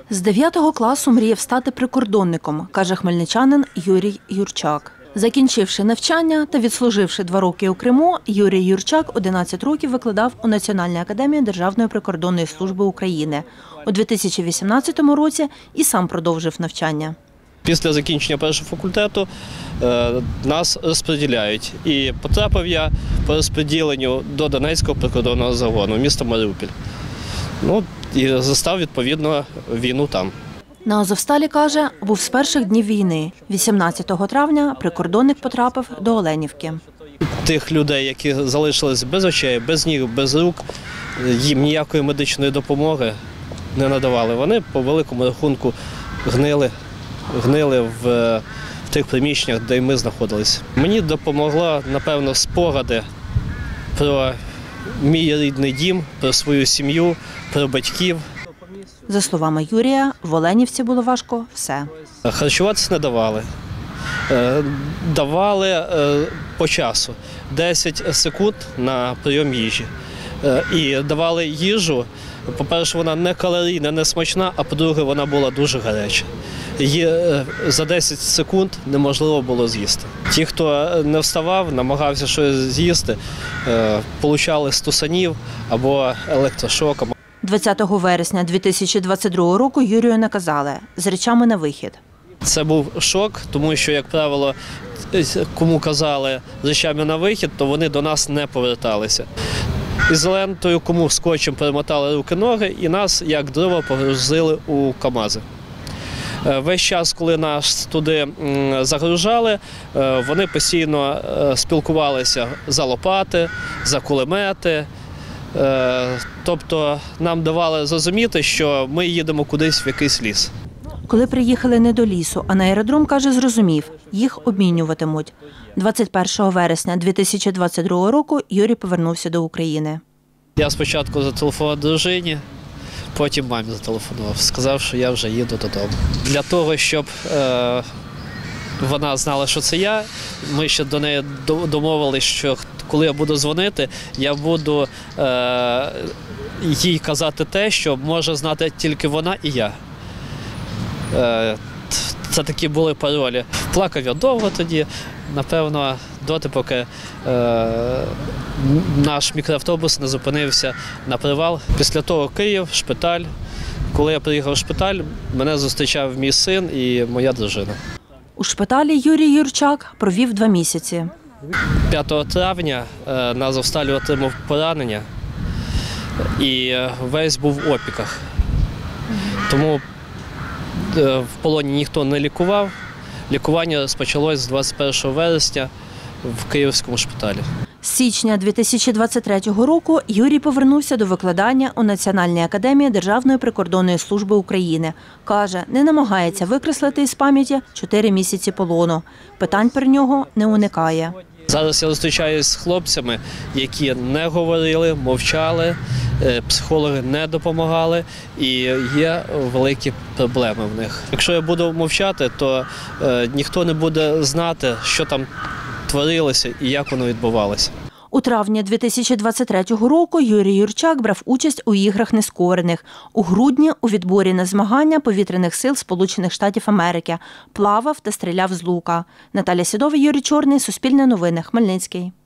З 9 класу мріяв стати прикордонником, каже хмельничанин Юрій Юрчак. Закінчивши навчання та відслуживши 2 роки у Криму, Юрій Юрчак 11 років викладав у Національній академії Державної прикордонної служби України. У 2018 році і сам продовжив навчання. Після закінчення першого факультету нас розподіляють. І потрапив я по розподіленню до Донецького прикордонного загону, місто Маріуполь. І застав, відповідно, війну там. На Азовсталі, каже, був з перших днів війни. 18 травня прикордонник потрапив до Оленівки. Тих людей, які залишились без очей, без ніг, без рук, їм ніякої медичної допомоги не надавали. Вони по великому рахунку гнили в тих приміщеннях, де ми знаходилися. Мені допомогла, напевно, спогади про мій рідний дім, про свою сім'ю, про батьків. За словами Юрія, в Оленівці було важко все. Харчуватися не давали. Давали по часу 10 секунд на прийом їжі. І давали їжу, по-перше, вона не калорійна, не смачна, а по-друге, вона була дуже гаряча. Її за 10 секунд неможливо було з'їсти. Ті, хто не вставав, намагався щось з'їсти, отримали стусанів або електрошоком. 20 вересня 2022 року Юрію наказали з речами на вихід. Це був шок, тому що, як правило, кому казали з речами на вихід, то вони до нас не поверталися. Ізолентою, кому скотчем перемотали руки-ноги і нас, як дрова, погрузили у КАМАЗи. Весь час, коли нас туди загружали, вони постійно спілкувалися за лопати, за кулемети. Тобто нам давали зрозуміти, що ми їдемо кудись в якийсь ліс. Коли приїхали не до лісу, а на аеродром, каже, зрозумів, їх обмінюватимуть. 21 вересня 2022 року Юрій повернувся до України. Я спочатку зателефонував дружині, потім мамі зателефонував, сказав, що я вже їду додому. Для того, щоб вона знала, що це я, ми ще до неї домовилися, що коли я буду дзвонити, я буду їй казати те, що може знати тільки вона і я. Це такі були паролі. Плакав я довго тоді, напевно, доти, поки наш мікроавтобус не зупинився на привал. Після того Київ, шпиталь. Коли я приїхав в шпиталь, мене зустрічав мій син і моя дружина. У шпиталі Юрій Юрчак провів 2 місяці. 5 травня на Азовсталі отримав поранення і весь був в опіках. Тому в полоні ніхто не лікував. Лікування розпочалось з 21 вересня в Київському шпиталі. З січня 2023 року Юрій повернувся до викладання у Національній академії Державної прикордонної служби України. Каже, не намагається викреслити із пам'яті 4 місяці полону. Питань про нього не уникає. Зараз я зустрічаюся з хлопцями, які не говорили, мовчали, психологи не допомагали і є великі проблеми в них. Якщо я буду мовчати, то ніхто не буде знати, що там творилося і як воно відбувалося. У травні 2023 року Юрій Юрчак брав участь у іграх нескорених. У грудні у відборі на змагання Повітряних сил Сполучених Штатів Америки плавав та стріляв з лука. Наталя Сідова, Юрій Чорний, Суспільне новини, Хмельницький.